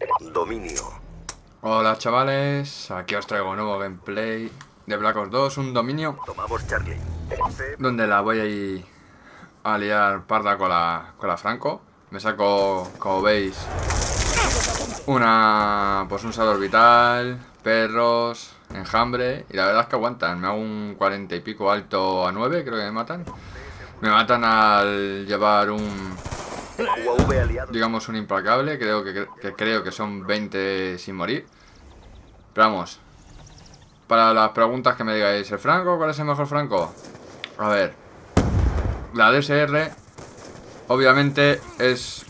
Dominio. Hola chavales, aquí os traigo un nuevo gameplay de Black Ops 2, un dominio Tomamos Charlie. C. donde la voy a ir a liar parda con la Franco. Me saco, como veis, un salto orbital, perros, enjambre, y la verdad es que aguantan. Me hago un 40 y pico alto a 9, creo que me matan. Me matan al llevar un, UAV aliado. digamos, un implacable. Creo que son 20 sin morir. Pero vamos, para las preguntas que me digáis, ¿el Franco? ¿Cuál es el mejor Franco? A ver, la DSR obviamente es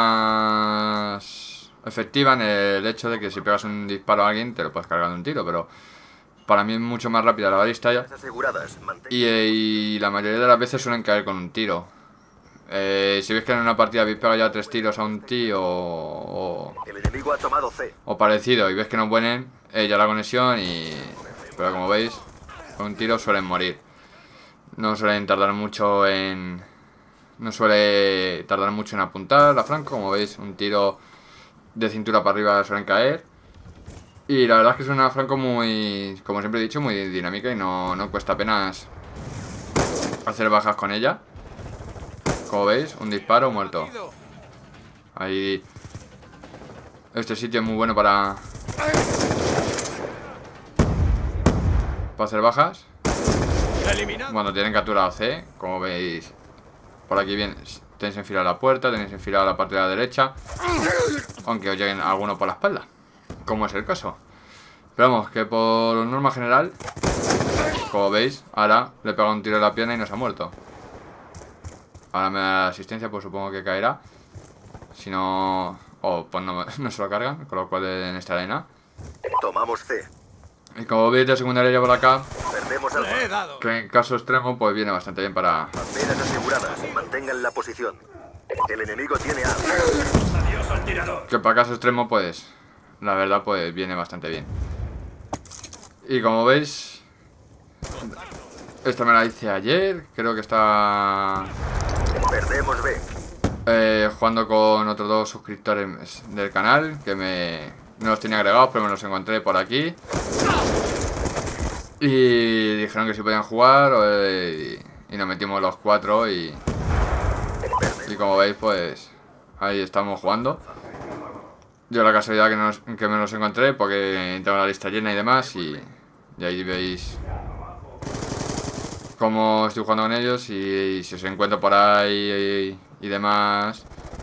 más efectiva en el hecho de que si pegas un disparo a alguien te lo puedes cargar de un tiro, pero para mí es mucho más rápida la balista ya. Aseguradas. Mantén. Y la mayoría de las veces suelen caer con un tiro. Si ves que en una partida habéis pegado ya 3 tiros a un tío El enemigo ha tomado C. o parecido y ves que no pueden, ya la conexión y... Pero como veis, con un tiro suelen morir. No suelen tardar mucho en... No suele tardar mucho en apuntar la Franco. Como veis, un tiro de cintura para arriba suelen caer. Y la verdad es que es una Franco muy... Como siempre he dicho, muy dinámica y no cuesta apenas hacer bajas con ella. Como veis, un disparo, muerto. Ahí... Este sitio es muy bueno para hacer bajas. Cuando tienen capturado C, como veis, por aquí bien tenéis enfilada la puerta, tenéis enfilada la parte de la derecha, aunque os lleguen algunos por la espalda, como es el caso. Pero vamos, que por norma general, como veis, ahora le pega un tiro en la pierna y no se ha muerto. Ahora me da la asistencia, pues supongo que caerá. Si no... O pues no se lo cargan, con lo cual en esta arena. Tomamos C. Y como veis de secundaria ya por acá, Perdemos Alfa. que en caso extremo pues viene bastante bien para... Banderas aseguradas. Mantengan la posición. El enemigo tiene A. Adiós al tirador. Que para caso extremo pues... La verdad pues viene bastante bien. Y como veis... Esta me la hice ayer, creo que está... Perdemos B. Jugando con otros 2 suscriptores del canal que no los tenía agregados, pero me los encontré por aquí y dijeron que si podían jugar y nos metimos los 4 y como veis pues ahí estamos jugando. Yo la casualidad que me los encontré porque tengo la lista llena y demás y ahí veis cómo estoy jugando con ellos y si os encuentro por ahí y demás,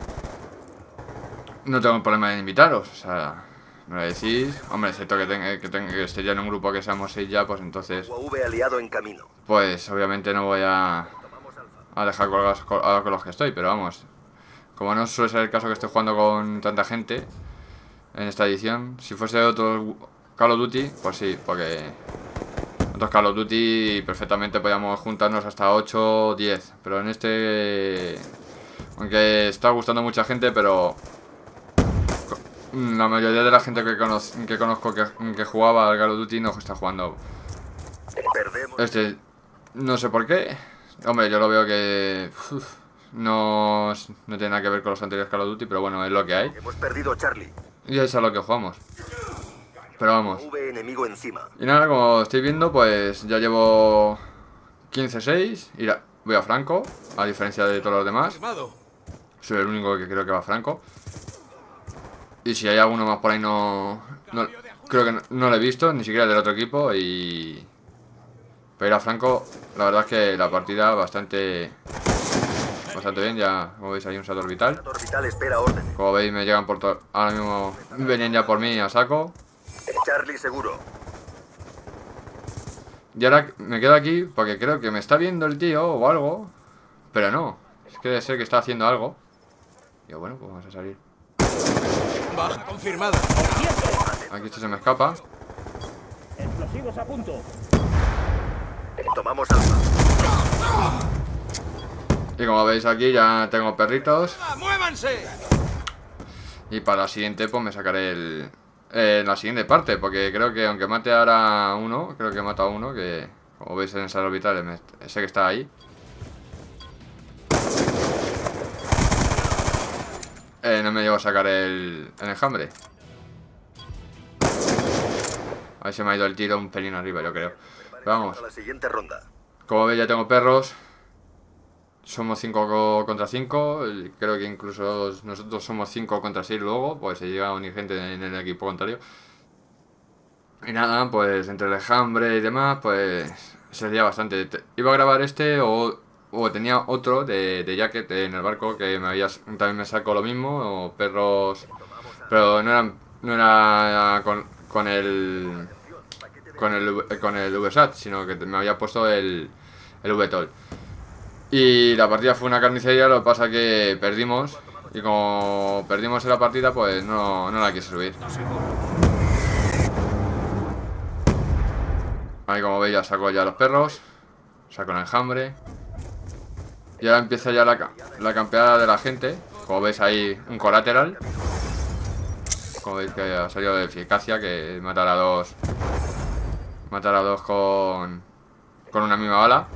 no tengo problema en invitaros, o sea, me lo decís. Hombre, excepto que esté ya en un grupo que seamos 6 ya, pues entonces, UAV aliado en camino. pues obviamente no voy a dejar colgados con los que estoy, pero vamos, como no suele ser el caso que estoy jugando con tanta gente en esta edición, si fuese otro Call of Duty, pues sí, porque otros Call of Duty perfectamente podíamos juntarnos hasta 8 o 10, pero en este... Aunque está gustando mucha gente, pero la mayoría de la gente que conozco que jugaba al Call of Duty no está jugando Perdemos. este. No sé por qué. Hombre, yo lo veo que no tiene nada que ver con los anteriores Call of Duty, pero bueno, es lo que hay. Hemos perdido Charlie. Y es a lo que jugamos. Pero vamos. UAV enemigo encima. Y nada, como estáis viendo, pues ya llevo 15-6. Y voy a Franco, a diferencia de todos los demás. Soy el único que creo que va a Franco. Y si hay alguno más por ahí creo que no lo he visto, ni siquiera del otro equipo. Y para ir a Franco, la verdad es que la partida bastante bien. Ya, como veis, hay un salto orbital. Orbital espera órdenes. Como veis, me llegan por todo. Ahora mismo venían ya por mí a saco. Charlie seguro. Y ahora me quedo aquí porque creo que me está viendo el tío o algo. Pero no, es que debe ser que está haciendo algo. Y yo, bueno, pues vamos a salir. Baja confirmada. Aquí esto se me escapa. Explosivos a punto. Tomamos Alfa. Y como veis aquí ya tengo perritos. ¡Muévanse! Y para la siguiente pues me sacaré la siguiente parte. Porque creo que aunque mate ahora uno, creo que he matado a uno que, como veis en esas orbitales, sé que está ahí. No me llevo a sacar el enjambre. Ahí se me ha ido el tiro un pelín arriba, yo creo. Pero vamos. Para la siguiente ronda. Como veis, ya tengo perros. Somos 5 contra 5. Creo que incluso nosotros somos 5 contra 6 luego. Pues se llega a unir gente en el equipo contrario. Y nada, pues entre el enjambre y demás, pues sería bastante. Iba a grabar este o tenía otro de Jacket en el barco que también me sacó lo mismo. O perros. Pero no era con el VSAT, sino que me había puesto el VTOL. Y la partida fue una carnicería, lo que pasa que perdimos. Y como perdimos en la partida, pues no la quise subir. Ahí como veis ya saco ya los perros. Saco el enjambre. Y ahora empieza ya la campeada de la gente. Como veis ahí un colateral. Como veis que ha salido de eficacia, que matar a dos con una misma bala.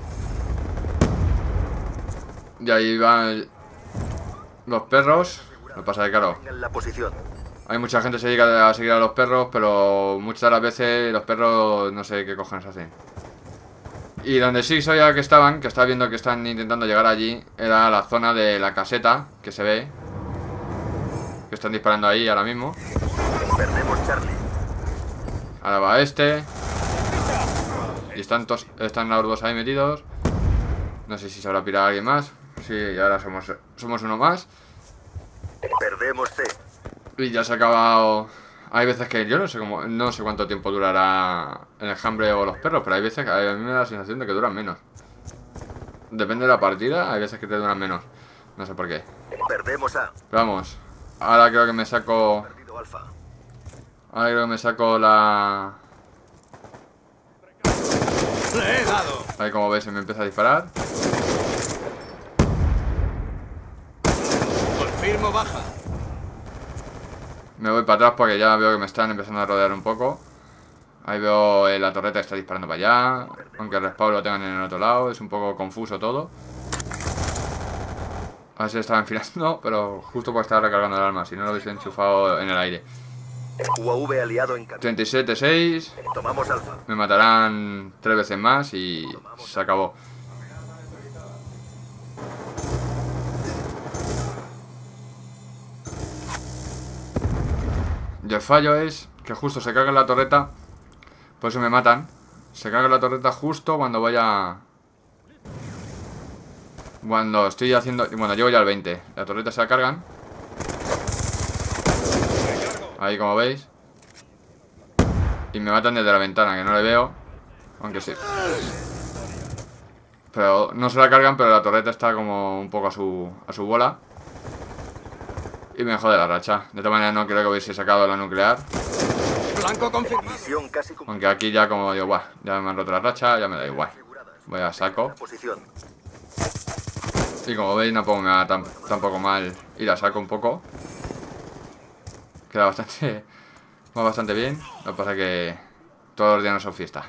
Y ahí van los perros. Lo que pasa es que claro, En la posición. hay mucha gente que se dedica a seguir a los perros, pero muchas de las veces los perros no sé qué cojones hacen. Y donde sí sabía que estaba viendo que están intentando llegar allí, era la zona de la caseta, que se ve. Que están disparando ahí ahora mismo. Perdemos Charlie. Ahora va este. Y están los dos ahí metidos. No sé si se habrá pirado alguien más. Sí, y ahora somos uno más. Perdemos C. Y ya se ha acabado. Hay veces que yo no sé cuánto tiempo durará el enjambre o los perros, pero hay veces que a mí me da la sensación de que duran menos. Depende de la partida, hay veces que te duran menos. No sé por qué. Perdemos A. Pero vamos. Ahora creo que me saco. Perdido Alfa. Ahora creo que me saco la. ¡Le he dado! Ahí como veis se me empieza a disparar. Confirmo baja. Me voy para atrás porque ya veo que me están empezando a rodear un poco. Ahí veo la torreta que está disparando para allá. Aunque el respawn lo tengan en el otro lado. Es un poco confuso todo. A ver si estaba enfilando, pero justo por estar recargando el arma. Si no lo hubiese enchufado en el aire. UAV aliado en camino. 37-6. Tomamos Alfa. Me matarán 3 veces más y se acabó. Y el fallo es que justo se carga la torreta. Por eso me matan. Se carga la torreta justo cuando cuando estoy haciendo. Bueno, llego ya al 20. La torreta se la cargan. Ahí como veis. Y me matan desde la ventana, que no le veo. Aunque sí. Pero no se la cargan, pero la torreta está como un poco a su bola. Y me jode la racha. De todas maneras no creo que hubiese sacado la nuclear. Blanco confirmado. Misión casi cumplida. Aunque aquí ya como digo, buah, ya me han roto la racha, ya me da igual. Voy a saco. Posición. Y como veis tampoco me va tampoco mal ir a saco un poco. Queda bastante. Va bastante bien. Lo que pasa es que todos los días no son fiesta.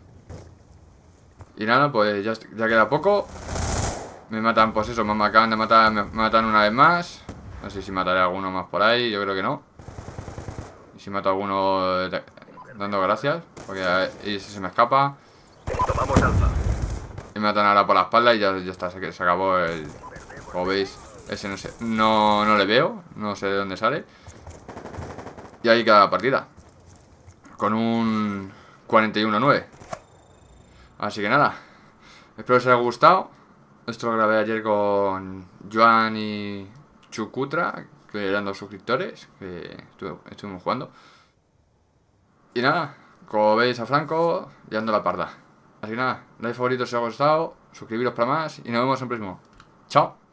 Y nada, pues ya queda poco. Me matan, pues eso, me acaban de matar, me matan una vez más. No sé si mataré a alguno más por ahí, yo creo que no. Y si mato a alguno dando gracias, porque ahí se me escapa. Tomamos Alfa. Y me matan ahora por la espalda y ya está, se acabó el. Como veis, ese no sé, no le veo, no sé de dónde sale. Y ahí queda la partida. Con un 41-9. Así que nada. Espero que os haya gustado. Esto lo grabé ayer con Joan y Chucutra, que eran 2 suscriptores que estuvimos jugando. Y nada, como veis a Franco, llevando la parda. Así que nada, like favorito si os ha gustado, suscribiros para más y nos vemos en el próximo. Chao.